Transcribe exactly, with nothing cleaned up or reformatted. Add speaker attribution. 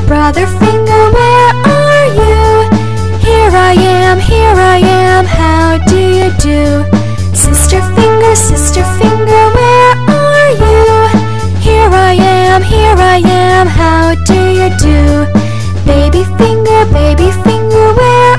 Speaker 1: Brother finger, where are you? Here I am, here I am, how do you do? Sister finger, sister finger, where are you? Here I am, here I am, how do you do? Baby finger, baby finger, where